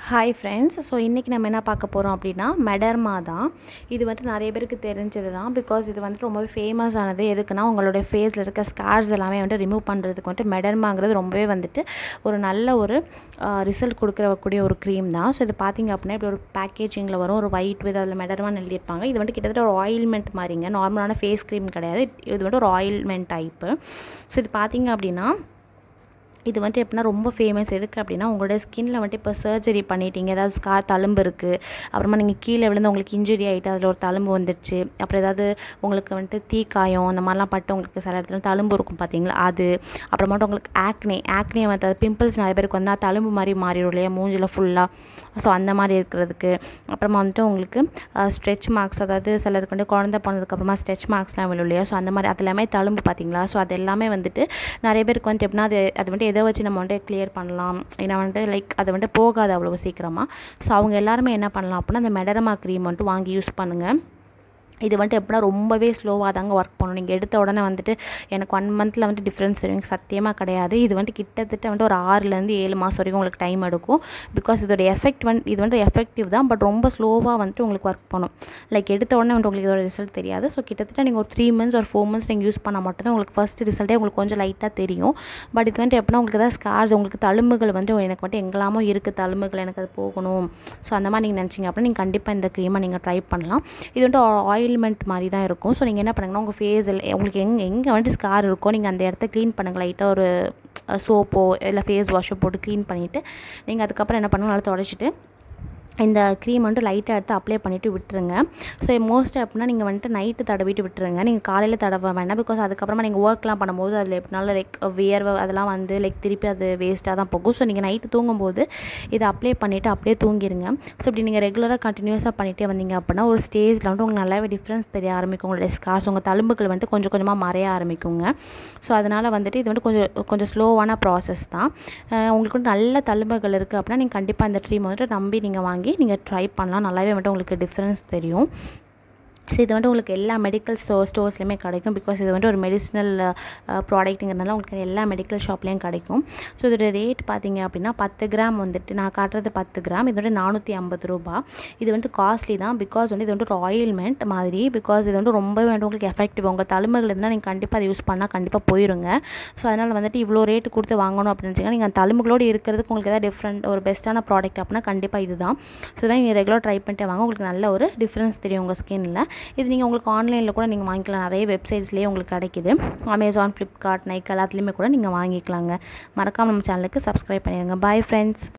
Hi friends. So இன்றைக்கி நம்ம என்ன பார்க்க போகிறோம் அப்படின்னா மெடர்மா தான். இது வந்துட்டு நிறைய பேருக்கு தெரிஞ்சது தான். பிகாஸ் இது வந்துட்டு ரொம்பவே ஃபேமஸ் ஆனது. எதுக்குன்னா உங்களுடைய ஃபேஸில் இருக்க ஸ்கார்ஸ் எல்லாமே வந்துட்டு ரிமூவ் பண்ணுறதுக்கு வந்துட்டு மெடர்மாங்கிறது ரொம்பவே வந்துட்டு ஒரு நல்ல ஒரு ரிசல்ட் கொடுக்கக்கூடிய ஒரு க்ரீம் தான். ஸோ இது பார்த்திங்க அப்படின்னா இப்படி ஒரு பேக்கேஜிங்கில் வரும், ஒரு ஒயிட் வித் அதில் மெடர்மான்னு எழுதியிருப்பாங்க. இது வந்துட்டு கிட்டத்தட்ட ஒரு ஆயில்மெண்ட் மாதிரிங்க, நார்மலான ஃபேஸ் க்ரீம் கிடையாது. இது வந்துட்டு ஒரு ஆயில்மெண்ட் டைப்பு. ஸோ இது பார்த்திங்க அப்படின்னா இது வந்துட்டு எப்படின்னா ரொம்ப ஃபேமஸ். எதுக்கு அப்படின்னா உங்களோட ஸ்கின்னில் வந்துட்டு இப்போ சர்ஜரி பண்ணிட்டீங்க, ஏதாவது ஸ்கார் தழும்பு இருக்குது, அப்புறமா நீங்கள் கீழே விழுந்து உங்களுக்கு இன்ஜுரி ஆகிட்டு அதில் ஒரு தழும்பு வந்துடுச்சு, அப்புறம் ஏதாவது உங்களுக்கு வந்துட்டு தீக்காயம் அந்த மாதிரிலாம் பட்டு உங்களுக்கு சில இடத்துல தழும்பு இருக்கும் பார்த்தீங்களா, அது அப்புறமாட்டும் உங்களுக்கு ஆக்னே வந்து அது பிம்பிள்ஸ் நிறைய பேருக்கு வந்து தழும்பு மாதிரி மாறிடும் இல்லையா மூஞ்சில் ஃபுல்லாக. ஸோ அந்த மாதிரி இருக்கிறதுக்கு அப்புறமா வந்துட்டு உங்களுக்கு ஸ்ட்ரெச் மார்க்ஸ், அதாவது சிலருக்கு வந்து குழந்தை போனதுக்கப்புறமா ஸ்ட்ரெச் மார்க்ஸ்லாம் விழும் இல்லையா, ஸோ அந்த மாதிரி அது எல்லாமே தழும்பு பார்த்தீங்களா. ஸோ அது எல்லாமே வந்துட்டு நிறைய பேருக்கு வந்துட்டு எப்படின்னா அது வந்துட்டு எதை வச்சு நம்ம வந்துட்டு கிளியர் பண்ணலாம், ஏன்னா வந்துட்டு லைக் அது வந்துட்டு போகாது அவ்வளோ சீக்கிரமாக. ஸோ அவங்க எல்லாருமே என்ன பண்ணலாம் அப்படின்னா அந்த மெடர்மா க்ரீம் வந்துட்டு வாங்கி யூஸ் பண்ணுங்கள். இது வந்துட்டு எப்படின்னா ரொம்பவே ஸ்லோவாக தாங்க ஒர்க் பண்ணணும். நீங்கள் எடுத்த உடனே வந்துட்டு எனக்கு 1 மந்தில் வந்துட்டு டிஃப்ரென்ஸ் தெரியும், சத்தியமாக கிடையாது. இது வந்துட்டு கிட்டத்தட்ட வந்துட்டு ஒரு 6லேருந்து 7 மாதம் வரைக்கும் உங்களுக்கு டைம் எடுக்கும். பிகாஸ் இதோட எஃபெக்ட் இது வந்துட்டு எஃபெக்டிவ் தான், பட் ரொம்ப ஸ்லோவாக வந்துட்டு உங்களுக்கு ஒர்க் பண்ணும். லைக் எடுத்த உடனே வந்துட்டு உங்களுக்கு இதோட ரிசல்ட் தெரியாது. ஸோ கிட்டத்தட்ட நீங்கள் ஒரு 3 மந்த்ஸ் ஒரு 4 மந்த்ஸ் நீங்கள் யூஸ் பண்ணால் மட்டும்தான் உங்களுக்கு ஃபஸ்ட்டு ரிசல்ட்டே உங்களுக்கு கொஞ்சம் லைட்டாக தெரியும். பட் இது வந்துட்டு எப்படின்னா உங்களுக்கு ஏதாவது ஸ்கார்ஸ், உங்களுக்கு தழும்புகள் வந்து எனக்கு வந்துட்டு எங்கெல்லாமோ இருக்குது தழும்புகள், எனக்கு அது போகணும், ஸோ அந்த மாதிரி நீங்கள் நினச்சிங்க அப்படின்னா நீங்கள் கண்டிப்பாக இந்த க்ரீமை நீங்கள் ட்ரை பண்ணலாம். இது வந்துட்டு ஆயில்மெண்ட் மாதிரி தான் இருக்கும். ஸோ நீங்கள் என்ன பண்ணுங்கன்னா உங்கள் ஃபேஸில் உங்களுக்கு எங்கே வந்துட்டு ஸ்கார் இருக்கோ நீங்கள் அந்த இடத்த க்ளீன் பண்ணுங்கள். லைட்டாக ஒரு சோப்போ இல்லை ஃபேஸ் வாஷோ போட்டு க்ளீன் பண்ணிவிட்டு நீங்கள் அதுக்கப்புறம் என்ன பண்ணுங்கள், நல்லா தொடச்சிட்டு இந்த க்ரீம் வந்துட்டு லைட்டாக எடுத்து அப்ளை பண்ணிவிட்டு விட்டுருங்க. ஸோ மோஸ்ட் அப்படின்னா நீங்கள் வந்துட்டு நைட்டு தடவிட்டு விட்டுருங்க, நீங்கள் காலையில் தடவ வேண்டாம். பிகாஸ் அதுக்கப்புறமா நீங்கள் ஒர்க்லாம் பண்ணும்போது அதில் எப்படினாலும் லைக் வியர்வை அதெல்லாம் வந்து லைக் திருப்பி அது வேஸ்ட்டாக தான் போகும். ஸோ நீங்கள் நைட்டு தூங்கும்போது இதை அப்ளை பண்ணிவிட்டு அப்படியே தூங்கிடுங்க. ஸோ இப்படி நீங்கள் ரெகுலராக கண்டினியூஸாக பண்ணிகிட்டே வந்தீங்க அப்படின்னா ஒரு ஸ்டேஜில் வந்துட்டு உங்களுக்கு நல்லாவே டிஃப்ரென்ஸ் தெரிய ஆரம்பிக்கும். உங்களுடைய ஸ்கார்ஸ், உங்கள் தழும்புகள் வந்துட்டு கொஞ்சம் கொஞ்சமாக மறைய ஆரம்பிக்குங்க. ஸோ அதனால் வந்துட்டு இது வந்துட்டு கொஞ்சம் ஸ்லோவான ப்ராசஸ் தான். உங்களுக்கு வந்து நல்ல தழும்புகள் இருக்குது அப்படின்னா நீங்கள் கண்டிப்பாக இந்த க்ரீம் வந்துட்டு நம்பி நீங்கள் வாங்கி நீங்கள் ட்ரை பண்ணலாம். நல்லாவே வந்துட்டு உங்களுக்கு டிஃப்ரென்ஸ் தெரியும். ஸோ இது வந்துட்டு உங்களுக்கு எல்லா மெடிக்கல் ஸ்டோர்ஸ்லையுமே கிடைக்கும். பிகாஸ் இது வந்துட்டு ஒரு மெடிசினல் ப்ராடக்ட்டுங்கிறதுனால உங்களுக்கு எல்லா மெடிக்கல் ஷாப்லேயும் கிடைக்கும். ஸோ இதோட ரேட் பார்த்தீங்க அப்படின்னா 10 கிராம் வந்துட்டு நான் காட்டுறது 10 கிராம், இது வந்துட்டு 450 ரூபா. இது வந்துட்டு காஸ்ட்லி தான். பிகாஸ் வந்து இது வந்துட்டு ஒரு ஆயில்மெண்ட் மாதிரி. பிகாஸ் இது வந்துட்டு ரொம்பவே வந்து உங்களுக்கு எஃபெக்டிவ். உங்கள் தழும்புகள் இருந்தால் நீங்கள் கண்டிப்பாக அதை யூஸ் பண்ணால் கண்டிப்பாக போயிருங்க. ஸோ அதனால் வந்துட்டு இவ்வளோ ரேட்டு கொடுத்து வாங்கணும் அப்படின்னு வச்சிங்கன்னா நீங்கள் தழும்புகளோடு இருக்கிறதுக்கு உங்களுக்கு எதாவது டிஃப்ரெண்ட் ஒரு பெஸ்ட்டான ப்ராடக்ட் அப்படின்னா கண்டிப்பாக இது தான். ஸோ இதான் நீங்கள் ரெகுலர் ட்ரை பண்ணிட்டு வாங்க, உங்களுக்கு நல்ல ஒரு டிஃப்ரென்ஸ் தெரியும் உங்கள் ஸ்கின்னில். இது நீங்கள் உங்களுக்கு ஆன்லைனில் கூட நீங்கள் வாங்கிக்கலாம். நிறைய வெப்சைட்ஸ்லேயே உங்களுக்கு கிடைக்கிது. அமேசான், ஃப்ளிப்கார்ட், நைக்கா எல்லாத்துலேயுமே கூட நீங்கள் வாங்கிக்கலாங்க. மறக்காமல் நம்ம சேனலுக்கு சப்ஸ்கிரைப் பண்ணிடுங்க. Bye friends.